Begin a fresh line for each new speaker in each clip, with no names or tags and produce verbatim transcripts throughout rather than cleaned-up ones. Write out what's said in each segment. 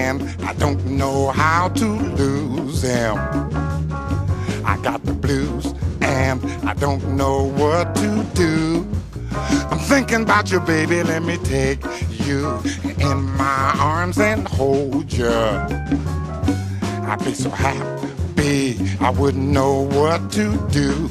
and I don't know how to lose him. I got the blues and I don't know what to do. I'm thinking about you, baby, let me take you in my arms and hold you. I'd be so happy, I wouldn't know what to do.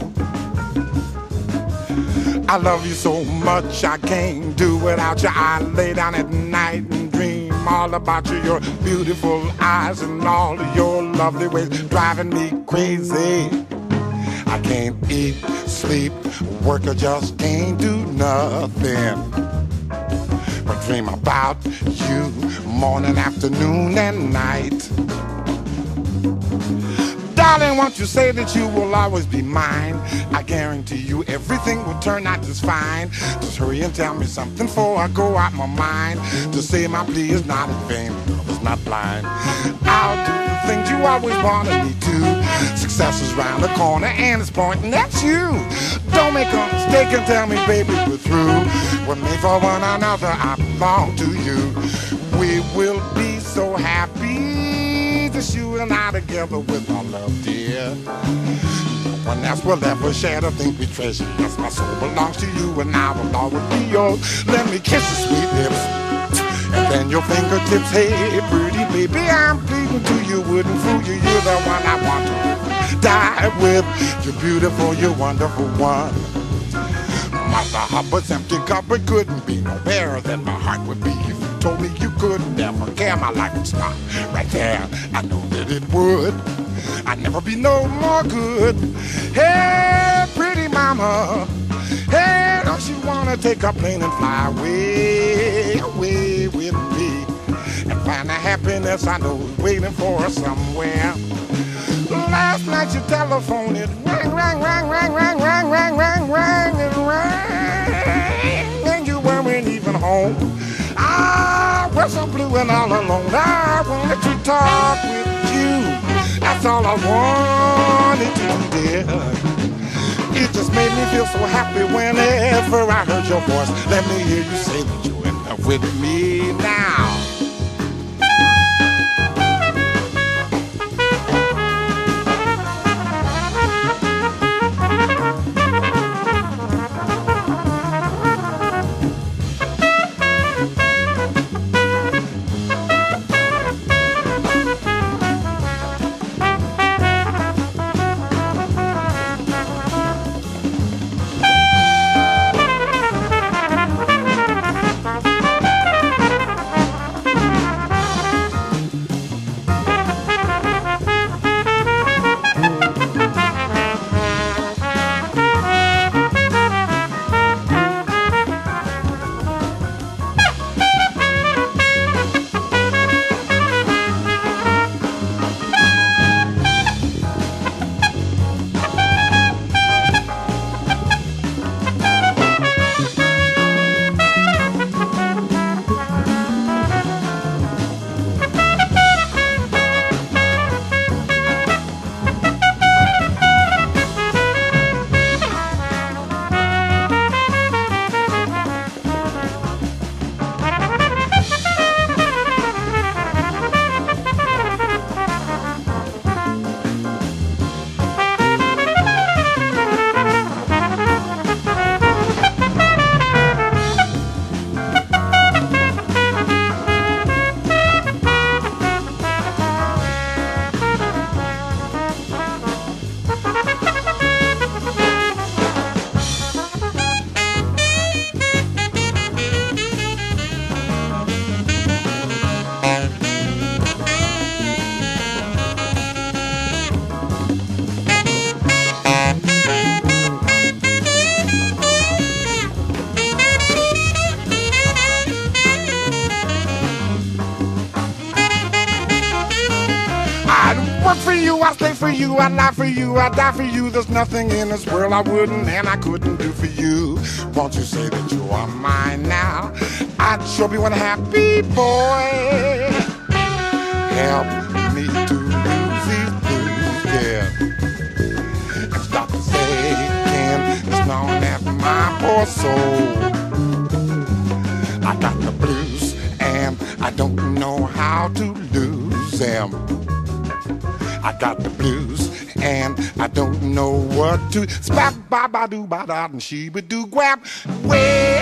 I love you so much, I can't do without you. I lay down at night and dream all about you. Your beautiful eyes and all of your lovely ways driving me crazy. I can't eat, sleep, work, or just can't do nothing but dream about you morning, afternoon, and night. Darling, won't you say that you will always be mine? I guarantee you everything will turn out just fine. Just hurry and tell me something before I go out my mind. To say my plea is not in vain, it's not blind. I'll do the things you always wanted me to. Success is round the corner and it's pointing at you. Don't make a mistake and tell me, baby, we're through. We're made for one another, I belong to you. We will be so happy, just you and I together with our love, dear. No one else will ever share the things we treasure. Yes, my soul belongs to you and I will always be yours. Let me kiss your sweet lips and then your fingertips. Hey, pretty baby, I'm pleading to you, wouldn't fool you. You're the one I want to die with. You're beautiful, you're wonderful one. Mother Hubbard's empty cupboard couldn't be no better than my heart would be if you told me you could never care. My life would stop right there. I know that it would. I'd never be no more good. Hey, pretty mama. Hey, don't you wanna take a plane and fly away, away with me and find the happiness I know is waiting for us somewhere. Last night your telephone, it rang, rang, rang, rang, rang, rang, rang, rang, rang, it rang, and you weren't even home. I was so blue and all alone. I wanted to talk with you. That's all I wanted to do, dear. It just made me feel so happy whenever I heard your voice. Let me hear you say that you're in love with me now. For you, I stay for you, I lie for you, I die for you. There's nothing in this world I wouldn't and I couldn't do for you. Won't you say that you are mine now? I'd sure be one happy boy. Help me to lose these blues, yeah, and stop the saying it's gnawing at my poor soul. I got the blues and I don't know how to lose. Sam. I got the blues and I don't know what to. Spap ba ba doo ba da and she would do grab. Well.